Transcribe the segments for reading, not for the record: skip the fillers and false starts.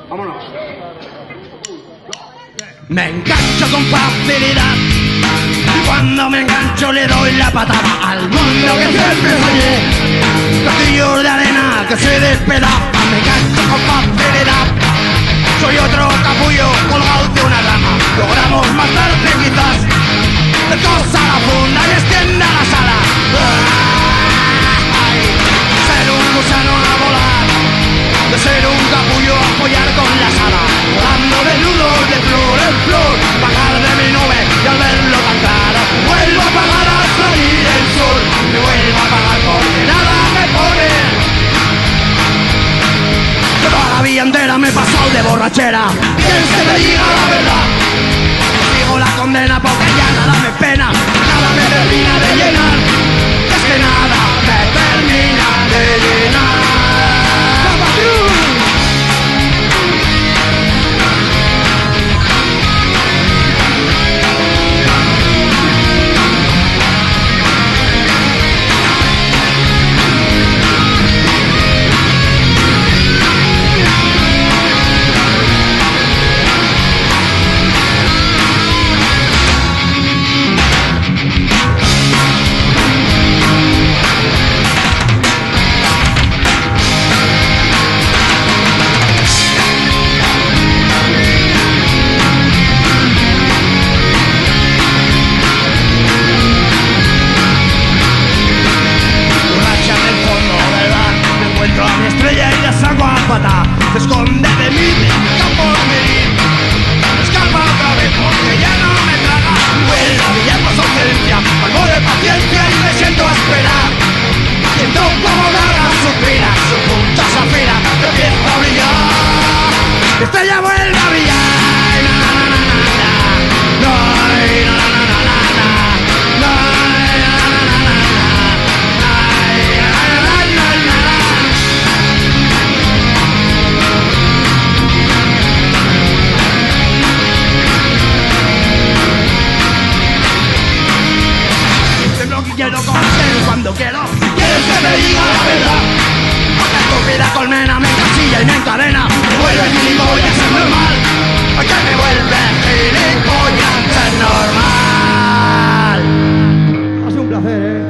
Vámonos. Me engancho con facilidad y cuando me engancho le doy la patada al mundo que siempre soñé. Castillos de arena que se despedaza, me engancho con facilidad. Soy otro capullo colgado de una rama. Logramos matarte quizás. De cosa la funda y extienda la sala. ¡Ay! Ser un gusano a volar, de ser un capullo a follar con la sala. Volando de nudos de flor en flor, bajar de mi nube y al verlo tan claro vuelvo a pagar al salir el sol. Me vuelvo a pagar porque nada me pone. Toda la vida entera me he pasado de borrachera. ¿Quieres que te diga la verdad? Digo la condena porque ya nada me pena, nada me termina de llenar. Es que nada me termina de llenar. Se esconde de mí, está por venir. Escapa otra vez porque ya no me traga. Vuelve a brillar por su ausencia, algo de paciencia y me siento a esperar. Siento como Gaga suspira, su punta se afina, yo empiezo a brillar. Estrella vuelve a brillar. Na, na, na, na, na. No, na, na, na, na, na, na. No, na, na, na, na, na, na. Quiero conocer cuando quiero. ¿Quieres que te diga la verdad? Porque estúpida colmena me encasilla y me encadena. Me vuelve gilipollas, es normal. Porque me vuelve gilipollas, es normal. Ha sido un placer,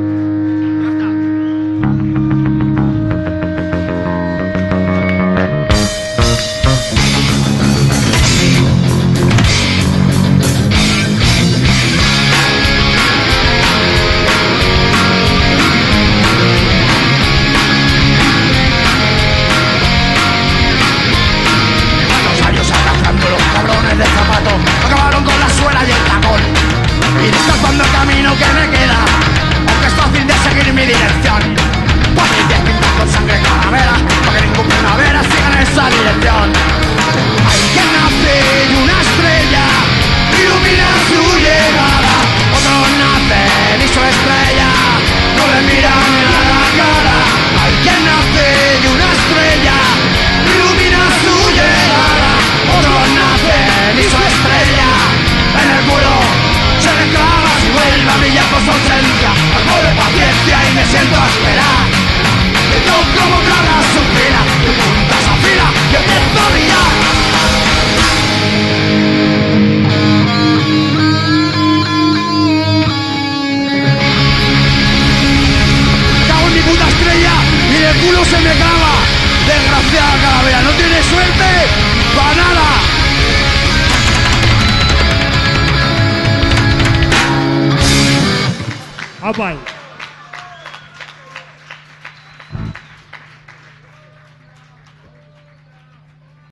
acabaron con la suela y el tacón y descalzando el camino que me queda, aunque es fácil de seguir mi dirección. Policías pintan con sangre calavera para que ningún primavera siga en esa dirección. Hay quien nace y una estrella ilumina su llegada, otros nacen y su estrella no le miran ni a la cara. Hay quien nace y una estrella ilumina su llegada, otros nacen y su estrella en el culo se le clava y vuelve a brillar por su ausencia. Algo de paciencia y me siento a esperar. Que yo como Gaga suspira, tu punta se afila y empiezo a brillar. Cago en mi puta estrella y en el culo se me clava. Desgraciada calavera, no tiene suerte para nada. Apa.